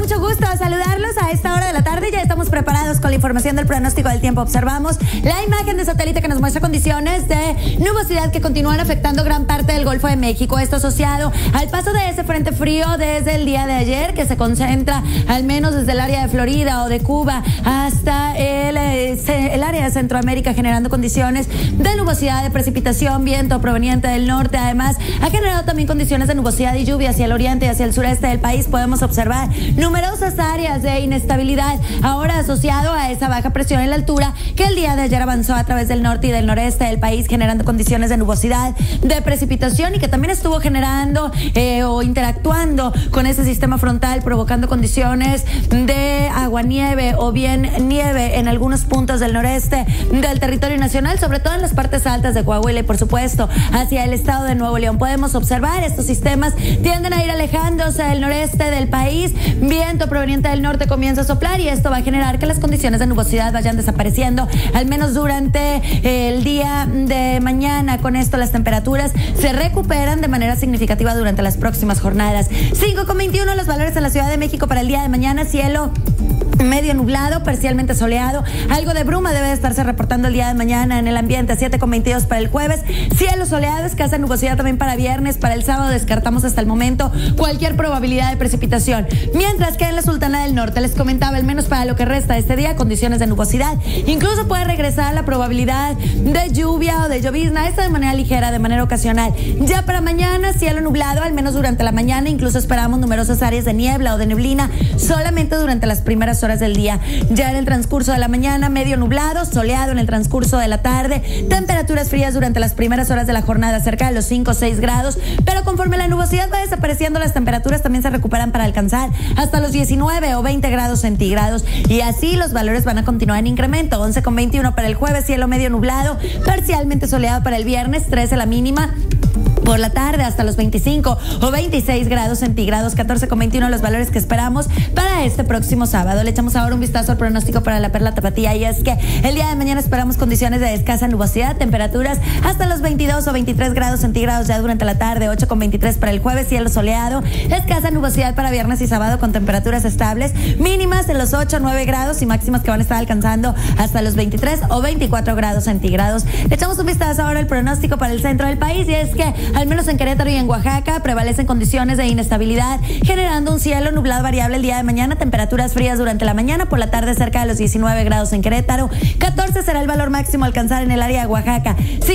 mucho gusto saludarlos a esta hora de la tarde. Ya estamos preparados con la información del pronóstico del tiempo. Observamos la imagen de satélite que nos muestra condiciones de nubosidad que continúan afectando gran parte del Golfo de México. Esto asociado al paso de ese frente frío desde el día de ayer, que se concentra al menos desde el área de Florida o de Cuba hasta el área de Centroamérica, generando condiciones de nubosidad, de precipitación, viento proveniente del norte. Además, ha generado también condiciones de nubosidad y lluvia hacia el oriente y hacia el sureste del país. Podemos observar numerosas áreas de inestabilidad, ahora asociado a esa baja presión en la altura que el día de ayer avanzó a través del norte y del noreste del país, generando condiciones de nubosidad, de precipitación, y que también estuvo generando o interactuando con ese sistema frontal, provocando condiciones de aguanieve o bien nieve en algunos puntos del noreste del territorio nacional, sobre todo en las partes altas de Coahuila y, por supuesto, hacia el estado de Nuevo León. Podemos observar estos sistemas tienden a ir alejándose del noreste del país. Viento proveniente del norte comienza a soplar y esto va a generar que las condiciones de nubosidad vayan desapareciendo, al menos durante el día de mañana. Con esto las temperaturas se recuperan de manera significativa durante las próximas jornadas. 5,21 los valores en la Ciudad de México para el día de mañana. Cielo medio nublado, parcialmente soleado. Algo de bruma debe de estarse reportando el día de mañana en el ambiente. 7,22 para el jueves. Cielo soleado, escasa nubosidad también para viernes. Para el sábado descartamos hasta el momento cualquier probabilidad de precipitación. Mientras que en la Sultana del Norte, les comentaba, al menos para lo que resta de este día, condiciones de nubosidad. Incluso puede regresar la probabilidad de lluvia o de llovizna, esta de manera ligera, de manera ocasional. Ya para mañana, cielo nublado, al menos durante la mañana. Incluso esperamos numerosas áreas de niebla o de neblina solamente durante las primeras horas del día. Ya en el transcurso de la mañana, medio nublado, soleado en el transcurso de la tarde, temperaturas frías durante las primeras horas de la jornada, cerca de los 5 o 6 grados, pero conforme la nubosidad va desapareciendo, las temperaturas también se recuperan para alcanzar hasta los 19 o 20 grados centígrados, y así los valores van a continuar en incremento. 11,21 para el jueves, cielo medio nublado, parcialmente soleado para el viernes, 13 la mínima. Por la tarde hasta los 25 o 26 grados centígrados. 14,21 los valores que esperamos para este próximo sábado. Le echamos ahora un vistazo al pronóstico para la Perla Tapatía, y es que el día de mañana esperamos condiciones de escasa nubosidad, temperaturas hasta los 22 o 23 grados centígrados ya durante la tarde. 8,23 para el jueves, cielo soleado, escasa nubosidad para viernes y sábado con temperaturas estables, mínimas de los 8 o 9 grados y máximas que van a estar alcanzando hasta los 23 o 24 grados centígrados. Le echamos un vistazo ahora al pronóstico para el centro del país, y es que al menos en Querétaro y en Oaxaca prevalecen condiciones de inestabilidad, generando un cielo nublado variable el día de mañana. Temperaturas frías durante la mañana, por la tarde cerca de los 19 grados en Querétaro. 14 será el valor máximo a alcanzar en el área de Oaxaca.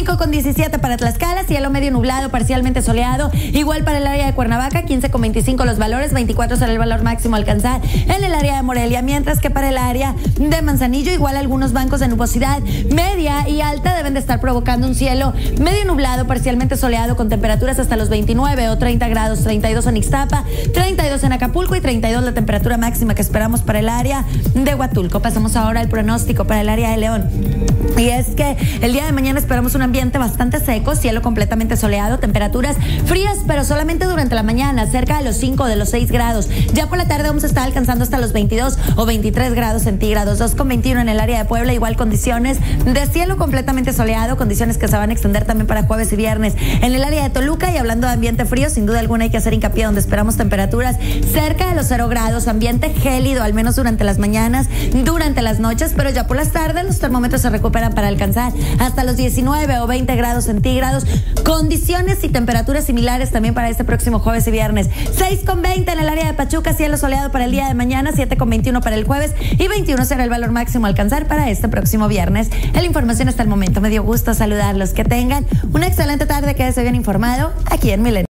5,17 para Tlaxcala, cielo medio nublado, parcialmente soleado. Igual para el área de Cuernavaca, 15,25 los valores. 24 será el valor máximo a alcanzar en el área de Morelia. Mientras que para el área de Manzanillo, igual algunos bancos de nubosidad media y alta deben de estar provocando un cielo medio nublado, parcialmente soleado, con temperaturas hasta los 29 o 30 grados. 32 en Ixtapa, 32 en Acapulco y 32 la temperatura máxima que esperamos para el área de Huatulco. Pasamos ahora al pronóstico para el área de León. Y es que el día de mañana esperamos un ambiente bastante seco, cielo completamente soleado, temperaturas frías, pero solamente durante la mañana, cerca de los 5 o de los 6 grados. Ya por la tarde vamos a estar alcanzando hasta los 22 o 23 grados centígrados. 2,21 en el área de Puebla, igual condiciones de cielo completamente soleado, condiciones que se van a extender también para jueves y viernes. En el área de Toluca, y hablando de ambiente frío, sin duda alguna hay que hacer hincapié donde esperamos temperaturas cerca de los 0 grados, ambiente gélido, al menos durante las mañanas, durante las noches, pero ya por las tardes los termómetros se recuperan para alcanzar hasta los 19 o 20 grados centígrados, condiciones y temperaturas similares también para este próximo jueves y viernes. 6,20 en el área de Pachuca, cielo soleado para el día de mañana. 7,21 para el jueves y 21 será el valor máximo a alcanzar para este próximo viernes. La información hasta el momento. Me dio gusto saludarlos. Que tengan una excelente tarde, quédese bien informado aquí en Milenio.